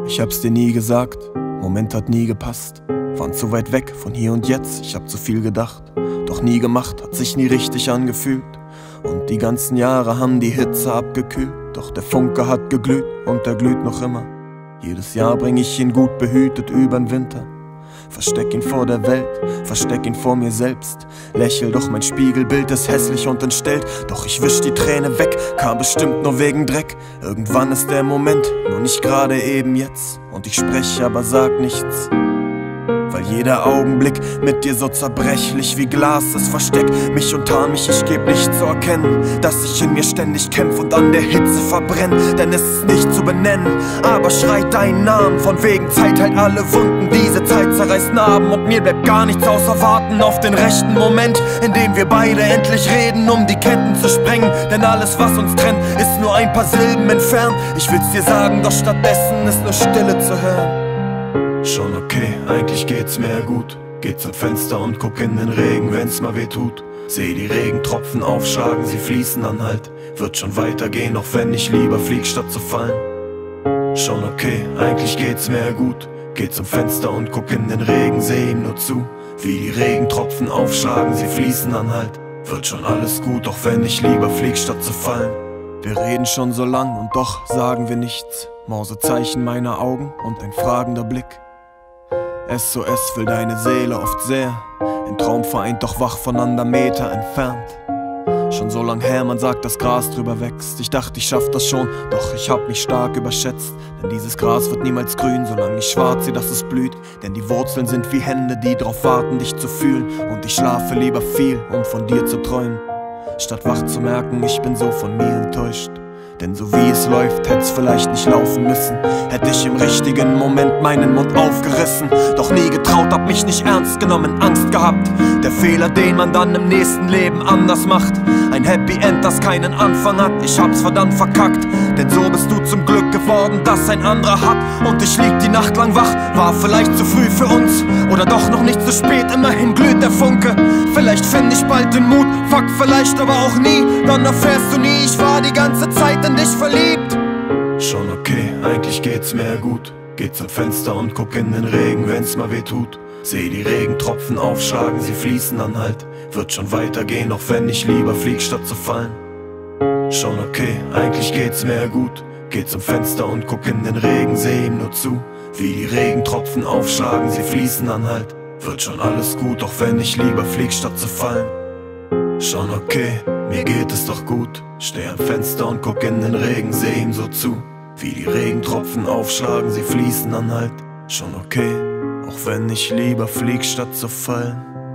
Ich hab's dir nie gesagt, Moment hat nie gepasst. Waren zu weit weg von hier und jetzt, ich hab zu viel gedacht. Doch nie gemacht, hat sich nie richtig angefühlt. Und die ganzen Jahre haben die Hitze abgekühlt. Doch der Funke hat geglüht und er glüht noch immer. Jedes Jahr bring ich ihn gut behütet übern Winter. Versteck ihn vor der Welt, versteck ihn vor mir selbst. Lächel, doch mein Spiegelbild ist hässlich und entstellt. Doch ich wisch die Träne weg, kam bestimmt nur wegen Dreck. Irgendwann ist der Moment, nur nicht gerade eben jetzt. Und ich spreche, aber sag nichts. Weil jeder Augenblick mit dir so zerbrechlich wie Glas ist. Versteck mich und tarn mich, ich geb nicht zu erkennen, dass ich in mir ständig kämpf und an der Hitze verbrenn. Denn es ist nicht zu benennen, aber schreit deinen Namen. Von wegen Zeit heilt alle Wunden, diese Zeit zerreißt Narben. Und mir bleibt gar nichts außer warten auf den rechten Moment, in dem wir beide endlich reden, um die Ketten zu sprengen. Denn alles, was uns trennt, ist nur ein paar Silben entfernt. Ich will's dir sagen, doch stattdessen ist nur Stille zu hören. Schon okay, eigentlich geht's mir gut. Geh zum Fenster und guck in den Regen, wenn's mal weh tut. Seh die Regentropfen aufschlagen, sie fließen dann halt. Wird schon weitergehen, auch wenn ich lieber flieg, statt zu fallen. Schon okay, eigentlich geht's mir gut. Geh zum Fenster und guck in den Regen, seh ihm nur zu. Wie die Regentropfen aufschlagen, sie fließen dann halt. Wird schon alles gut, auch wenn ich lieber flieg, statt zu fallen. Wir reden schon so lang und doch sagen wir nichts. Mausezeichen meiner Augen und ein fragender Blick. SOS will deine Seele oft sehr. In Traum vereint, doch wach voneinander Meter entfernt. Schon so lang her, man sagt, dass Gras drüber wächst. Ich dachte, ich schaff das schon, doch ich hab mich stark überschätzt. Denn dieses Gras wird niemals grün, solange ich schwarz sehe, dass es blüht. Denn die Wurzeln sind wie Hände, die drauf warten, dich zu fühlen. Und ich schlafe lieber viel, um von dir zu träumen, statt wach zu merken, ich bin so von mir enttäuscht. Denn so wie es läuft, hätt's vielleicht nicht laufen müssen. Hätte ich im richtigen Moment meinen Mund aufgerissen. Doch nie getraut, hab mich nicht ernst genommen, Angst gehabt. Der Fehler, den man dann im nächsten Leben anders macht. Ein Happy End, das keinen Anfang hat. Ich hab's verdammt verkackt. Denn so bist du zum Glück geworden, das ein anderer hat. Und ich lieg die Nacht lang wach. War vielleicht zu früh für uns, oder doch noch nicht zu spät. Immerhin glüht der Funke. Vielleicht find ich bald den Mut. Fuck, vielleicht aber auch nie. Dann erfährst du nie, ich war die ganze Zeit in dich verliebt. Schon okay, eigentlich geht's mir gut. Geh zum Fenster und guck in den Regen, wenn's mal weh tut. Seh die Regentropfen aufschlagen, sie fließen dann halt. Wird schon weitergehen, auch wenn ich lieber flieg, statt zu fallen. Schon okay, eigentlich geht's mir gut. Geh zum Fenster und guck in den Regen, seh ihm nur zu. Wie die Regentropfen aufschlagen, sie fließen dann halt. Wird schon alles gut, auch wenn ich lieber flieg, statt zu fallen. Schon okay, mir geht es doch gut. Steh am Fenster und guck in den Regen, seh ihm so zu. Wie die Regentropfen aufschlagen, sie fließen dann halt. Schon okay, auch wenn ich lieber flieg, statt zu fallen.